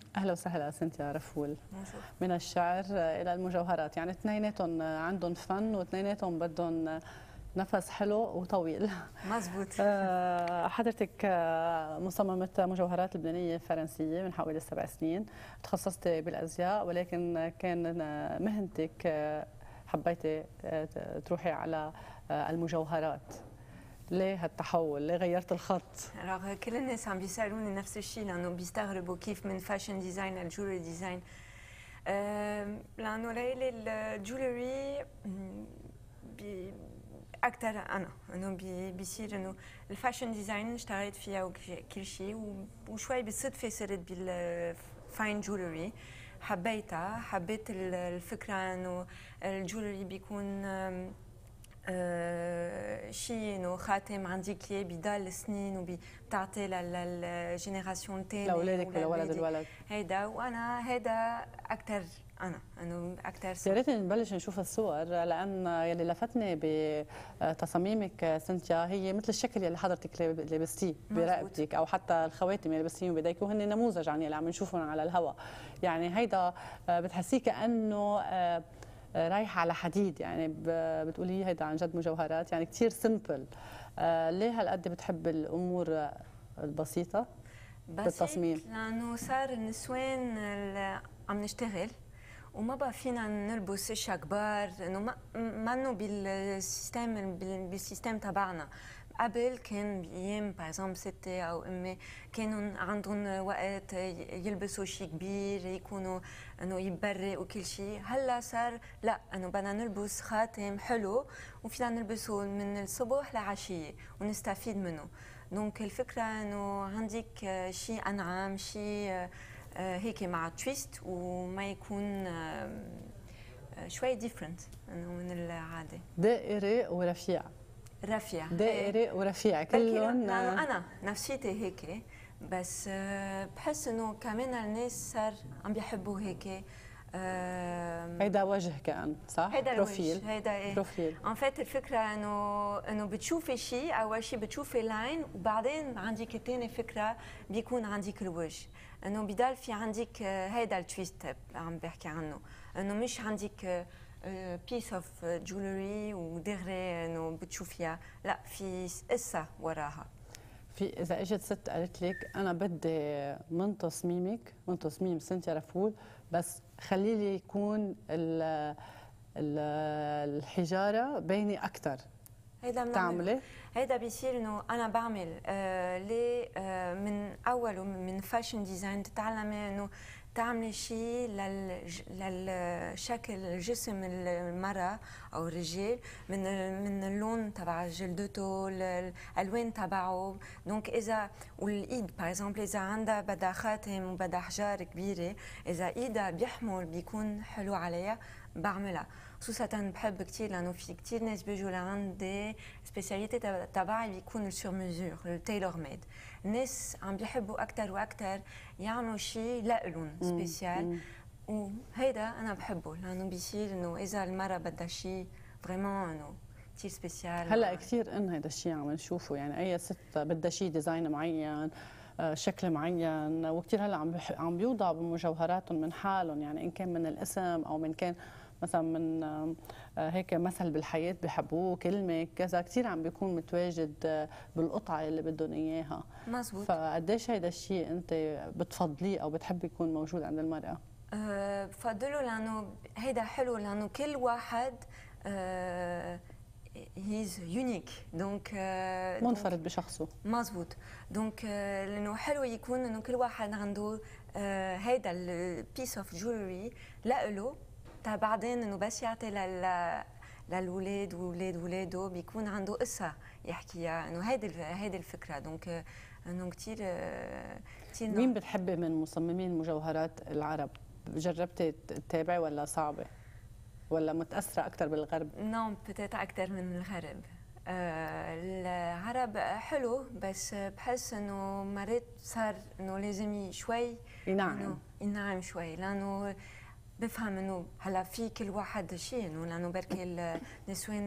اهلا وسهلا سنتيا رفول. بونجور. من الشعر الى المجوهرات، يعني اثنيناتهم عندهم فن واثنيناتهم بدهم نفس حلو وطويل. مزبوط. حضرتك مصممة مجوهرات لبنانية فرنسية من حوالي 7 سنين، تخصصتي بالازياء ولكن كان مهنتك حبيتي تروحي على المجوهرات. ليه هالتحول؟ ليه غيرت الخط؟ كل الناس عم بيسالوني نفس الشيء لانه بيستغربوا كيف من فاشن ديزاين للجولري ديزاين. لانه ليلي الجولري اكثر انه بيصير انه الفاشن ديزاين اشتغلت فيها وكل شيء، وشوي بالصدفه صرت بالفاين جولري. حبيت الفكره انه الجولري بيكون شيء انه خاتم عندي كلي بيضل سنين وبتعطي للجينيراسيون الثانيه لاولادك ولولد الولد. هيدا وانا هيدا اكثر انه اكثر. يا ريت نبلش نشوف الصور، لان يلي لفتني بتصاميمك سنتيا هي مثل الشكل يلي حضرتك لبستيه برقبتك، او حتى الخواتم يلي لبستيهم بيديك، وهن نموذج عن يلي عم نشوفهم على الهواء. يعني هيدا بتحسيه كانه رايحه على حديد، يعني بتقولي هيدا عن جد مجوهرات، يعني كثير سمبل. ليه هالقد بتحب الامور البسيطه بالتصميم؟ لانه صار النسوان عم نشتغل وما بقى فينا نلبس اشياء كبار، انه ما انه بالسيستم تبعنا. قبل كان بايام باغ ستي او امي كانوا عندهم وقت يلبسوا شيء كبير، يكونوا انه يبرق وكل شيء. هلا صار لا، انه بدنا نلبس خاتم حلو وفينا نلبسه من الصبح لعشيه ونستفيد منه. دونك الفكره انه عندك شيء انعم، شيء هيك مع تويست وما يكون شوي ديفرنت انه من العاده. دائري ورفيع. رفيع. دائري ورفيع كلهم. لانه انا نفسيتي هيك، بس بحس انه كمان الناس صار عم بيحبوا هيك. هيدا وجه كان صح؟ هيدا بروفيل. هيدا ايه بروفيل. ان فات الفكره انه بتشوفي شيء، اول شيء بتشوفي لاين وبعدين عندك ثاني فكره بيكون عندك الوجه، انه بضل في عندك هيدا التويست عم بحكي عنه، انه مش عندك بيس اوف جولري ودغري انه بتشوفيها، لا في قصه وراها. في اذا اجت ست قالت لك انا بدي من تصميمك، من تصميم سنتيا رفول، بس خلي لي يكون الحجاره بيني اكثر، هيدا بتعملي؟ هيدا بيصير انه انا بعمل ليه من اول من فاشن ديزاين تتعلمي انه تعملي شيء للشكل جسم المرأة أو الرجال، من اللون تبع جلدته، الألوان تبعه. دونك إذا والإيد باغ إذا عندها بدها خاتم وبدها حجار كبيرة، إذا إيدها بيحمل بيكون حلو عليها بعملها. خصوصا بحب كثير لأنه في كثير ناس بيجوا لعندي سبيسياليتي تبعي بيكون السور ميزور، التايلور ميد. الناس عم بيحبوا أكثر وأكثر يعملوا شيء لإلهم سبيسيال، وهيدا أنا بحبه لأنه بيصير إنه إذا المرأة بدها شيء فريمون إنه كثير سبيسيال. هلا كثير إن هيدا الشيء عم نشوفه، يعني أي ست بدها شيء ديزاين معين، شكل معين، وكثير هلا عم بيوضعوا بمجوهراتهم من حالهم، يعني إن كان من الاسم أو من كان مثلا من هيك مثل بالحياه بحبوه، كلمه كذا، كثير عم بيكون متواجد بالقطعه اللي بدهم اياها. مزبوط. فقديش هيدا الشيء انت بتفضليه او بتحبي يكون موجود عند المراه؟ بفضله لانه هيدا حلو، لانه كل واحد هيز يونيك، دونك منفرد بشخصه. مزبوط. دونك لانه حلو يكون انه كل واحد عنده هيدا البيس اوف جولري لإله، بعدين انه بس يعطي للولاد وولاد ولاده بيكون عنده قصه يحكيها، انه هيدي الفكره. دونك انه كثير مين بتحبي من مصممين المجوهرات العرب؟ جربتي تتابعي ولا صعبه؟ ولا متاثره اكثر بالغرب؟ نعم، بتاتا اكثر من الغرب. العرب حلو، بس بحس انه مرات صار انه لازم شوي ينعم شوي، لانه بفهم انه هلا في كل واحد شيء، انه لانه بركي النسوان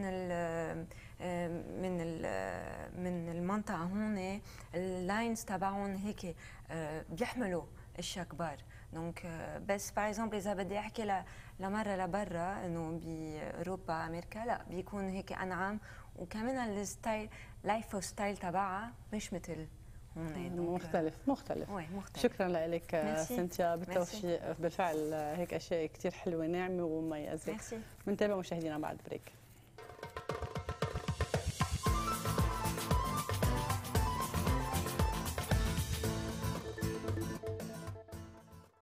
من المنطقه هون اللاينز تبعهم هيك بيحملوا اشياء كبار. دونك بس باغ اكزومبل اذا بدي احكي لمره لبرا انه باوروبا امريكا لا بيكون هيك انعم، وكمان الستايل لايف ستايل تبعها مش مثل هون. مختلف. شكرا لك سنتيا، بالتوفيق. بالفعل هيك اشياء كثير حلوه ناعمه ومميزه. بنتابع مشاهدينا بعد بريك.